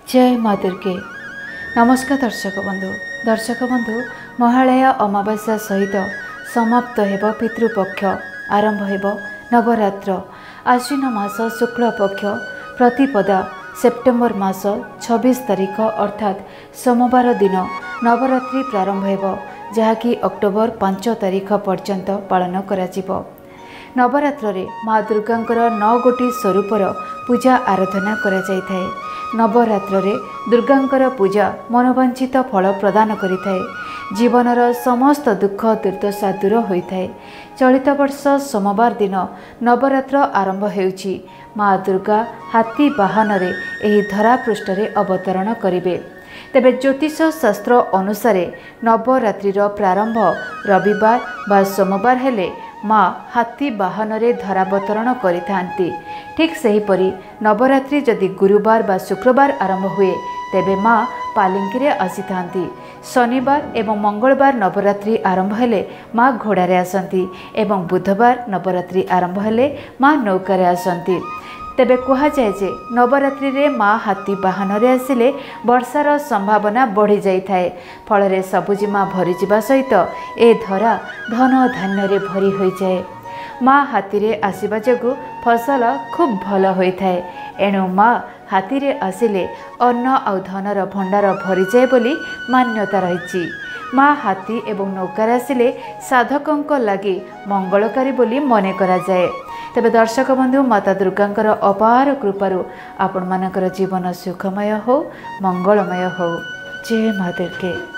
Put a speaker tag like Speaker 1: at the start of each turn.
Speaker 1: जय माँ दुर्गे। नमस्कार दर्शक बंधु महालय अमावास्या सहित समाप्त हेब पितृपक्ष आरंभ हेब नवरात्र। आश्विन मास शुक्ल पक्ष प्रतिपदा सेप्टेम्बर मास 26 तारिख अर्थात सोमवार दिन नवरात्रि प्रारंभ हेब, जहाँकि अक्टोबर 5 तारिख पर्यंत पालन करा। नवरात्र रे माँ दुर्गांकर 9 गोटी स्वरूपर पूजा आराधना करा जायथाय। नवरात्र रे दुर्गांकर पूजा मनोवांछित फल प्रदान करिथाय। जीवनर समस्त दुख दुर्दशा दूर होइथाय। चलित वर्ष सोमवार दिन नवरात्र आरंभ हेउछि। माँ दुर्गा हाथी वाहन रे एही धरा पृष्ठ रे अवतरण करिवे। तेबे ज्योतिष शास्त्र अनुसार नवरात्रिर प्रारंभ रविवार बा सोमवार हेले माँ हाथी वाहन रे धरावतरण करिथांती। ठीक सेहीपरि नवरात्रि जदि गुरुवार बा शुक्रवार आरंभ हुए तेबे माँ पालिंकी रे आसीथांती। शनिवार एवं मंगलवार नवरात्रि आरंभ हेले माँ घोड़ा रे आसंती एवं बुधवार नवरात्रि आरंभ हेले माँ नौका रे आसंती। तेबे कहा जाए जे नवरात्रि रे माँ हाथी वाहन रे आसिले वर्षार संभावना बढ़ी जाइथाए। फल रे सबुजिमा भरी जिबा सहित ए धरा धन धान्य रे भरी होई जाए। माँ हाथी रे आसीबा जगु फसल खूब भल होइथाए। एणु माँ हाथी रे आसिले अन्न और धनर भंडार भरी जाए बोली मान्यता रहिछि। माँ हाथी एवं नौकार आसिले साधकंक लागि मंगलकारी बोली मने करा जाए। तेबे दर्शक बंधु माता दुर्गांकर अपार कृपारु आपण मानकर जीवन सुखमय हो, मंगलमय हो। जय माँ दुर्गे।